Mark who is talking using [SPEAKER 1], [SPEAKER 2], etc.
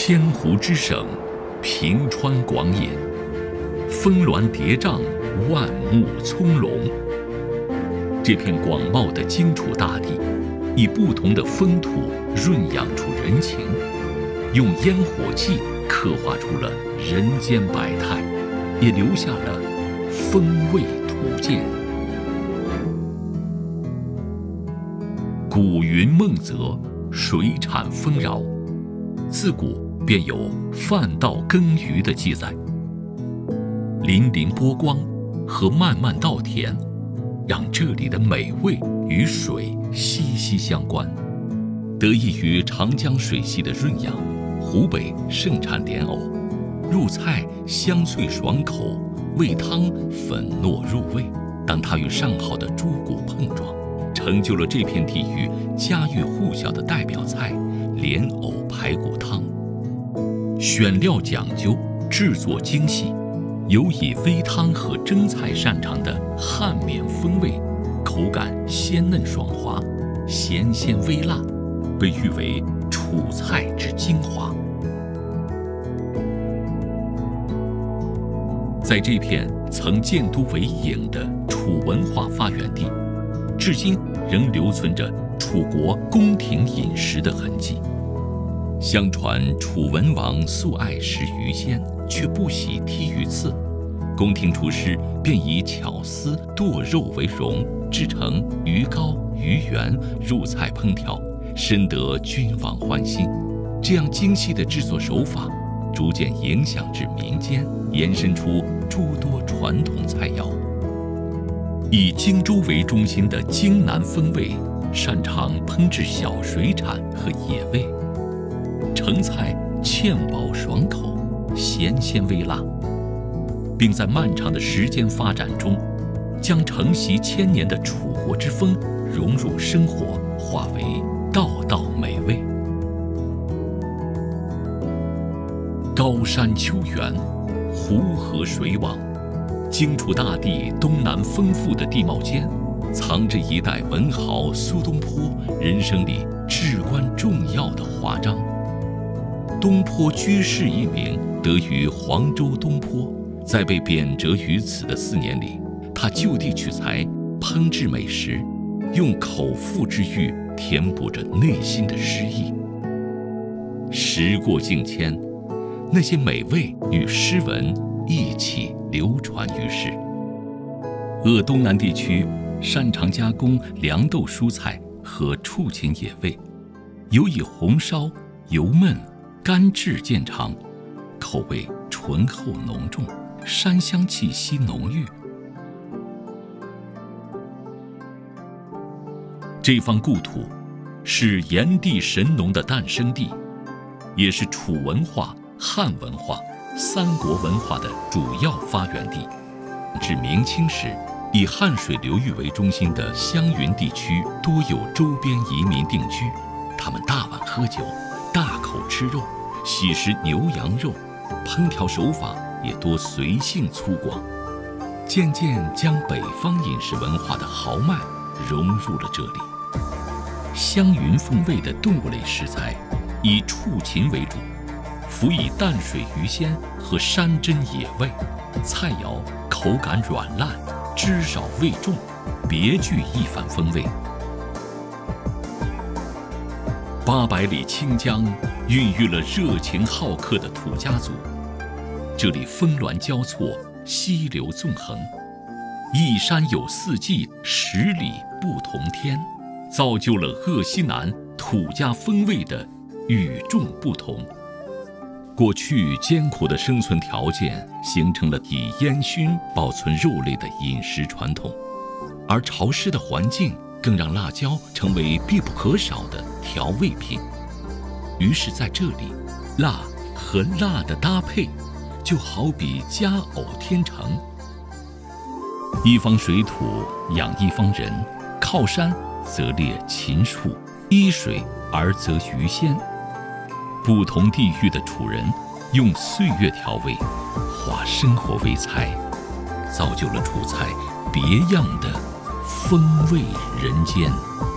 [SPEAKER 1] 千湖之省，平川广野，峰峦叠嶂，万木葱茏。这片广袤的荆楚大地，以不同的风土润养出人情，用烟火气刻画出了人间百态，也留下了风味图鉴。古云梦泽，水产丰饶，自古便有饭稻耕耘的记载。粼粼波光和漫漫稻田，让这里的美味与水息息相关。得益于长江水系的润养，湖北盛产莲藕，入菜香脆爽口，味汤粉糯入味。当它与上好的猪骨碰撞，成就了这片地域家喻户晓的代表菜莲藕排骨汤。选料讲究，制作精细，有以煨汤和蒸菜擅长的汉缅风味，口感鲜嫩爽滑，咸鲜微辣，被誉为楚菜之精华。在这片曾建都为郢的楚文化发源地，至今仍留存着楚国宫廷饮食的痕迹。相传楚文王素爱食鱼鲜，却不喜剔鱼刺，宫廷厨师便以巧丝剁肉为荣，制成鱼糕、鱼圆入菜烹调，深得君王欢心。这样精细的制作手法，逐渐影响至民间，延伸出诸多传统菜肴。以荆州为中心的荆南风味，擅长烹制小水产和野味，成菜芡饱爽口，咸鲜微辣，并在漫长的时间发展中，将承袭千年的楚国之风融入生活，化为道道美味。高山丘原，湖河水网，荆楚大地东南丰富的地貌间，藏着一代文豪苏东坡人生里至关重要的华章。东坡居士一名得于黄州东坡，在被贬谪于此的4年里，他就地取材，烹制美食，用口腹之欲填补着内心的诗意。时过境迁，那些美味与诗文一起流传于世。东南地区擅长加工凉豆蔬菜和畜禽野味，有以红烧、油焖、干制见长，口味醇厚浓重，山香气息浓郁。这方故土是炎帝神农的诞生地，也是楚文化、汉文化、三国文化的主要发源地。至明清时，以汉水流域为中心的湘云地区多有周边移民定居，他们大碗喝酒，大口吃肉，喜食牛羊肉，烹调手法也多随性粗犷，渐渐将北方饮食文化的豪迈融入了这里。湘云风味的动物类食材以畜禽为主，辅以淡水鱼鲜和山珍野味，菜肴口感软烂，汁少味重，别具一番风味。800里清江孕育了热情好客的土家族，这里峰峦交错，溪流纵横，一山有4季，10里不同天，造就了鄂西南土家风味的与众不同。过去艰苦的生存条件形成了以烟熏保存肉类的饮食传统，而潮湿的环境更让辣椒成为必不可少的调味品。于是在这里，辣和辣的搭配就好比佳偶天成。一方水土养一方人，靠山则猎禽畜，依水而则鱼鲜。不同地域的楚人用岁月调味，化生活为菜，造就了楚菜别样的风味人间。